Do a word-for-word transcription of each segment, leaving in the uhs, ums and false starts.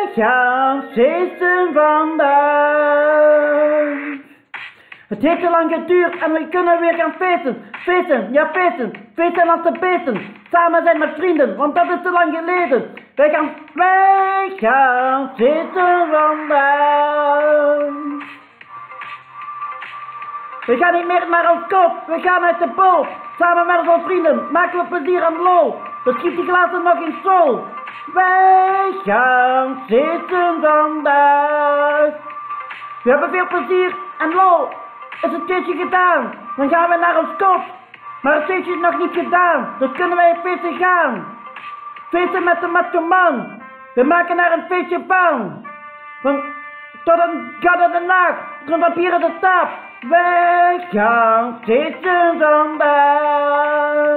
gaan feesten vandaag. Het heeft te lang geduurd en we kunnen weer gaan feesten. Feesten, ja feesten. Feesten als de beesten. Samen zijn met vrienden, want dat is te lang geleden. Wij gaan, wij gaan feesten vandaag. We gaan niet meer naar ons kop, we gaan uit de boot. Samen met onze vrienden maken we plezier en lol. We schieten die glazen nog in sol. Wij gaan feesten vandaag. We hebben veel plezier en lol. Is het feestje gedaan, dan gaan we naar ons kop. Maar het feestje is nog niet gedaan, dus kunnen wij een feestje gaan. Feesten met de macho man. We maken er een feestje van. Van tot een gouden nacht, rond papieren de tap. Wij gaan feesten vandaag.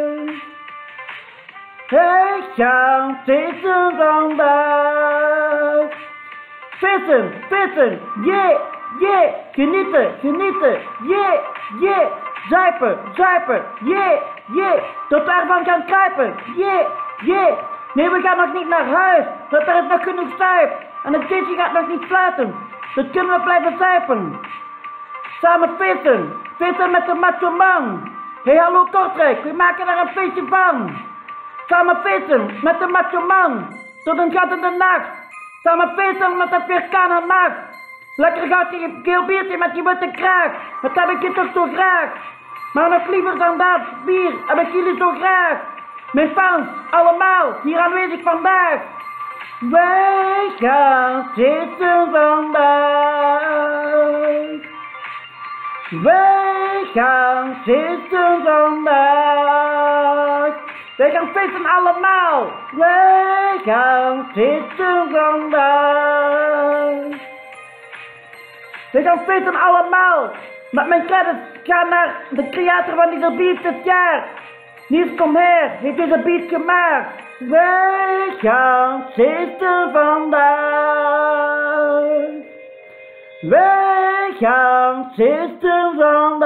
Wij gaan feesten vandaag. Feesten, feesten, yeah, yeah. Genieten, genieten, yeah, yeah. Zuipen, zuipen, yeah, yeah. Tot we ervan gaan kruipen, yeah, yeah. Nee, we gaan nog niet naar huis, want er is nog genoeg zuip. En het feestje gaat nog niet sluiten, dus kunnen we blijven zuipen. Samen feesten, feesten met de macho man. Hey hallo Kortrijk, we maken er een feestje van. Samen feesten met de macho man, tot een gat in de nacht. Samen feesten met dat weerkane nacht. Lekker goud geel biertje met die witte kraag, dat heb ik je toch zo graag. Maar nog liever dan dat bier heb ik jullie zo graag. Mijn fans, allemaal, hier aanwezig vandaag. Wij gaan feesten vandaag. Wij gaan feesten vandaag. Wij gaan feesten allemaal. Wij gaan feesten vandaag. Wij gaan feesten allemaal. Met mijn credits gaan naar de creator van deze beat dit jaar. Niels kom her, heeft deze beat gemaakt. Wij gaan feesten vandaag. Wij gaan feesten vandaag.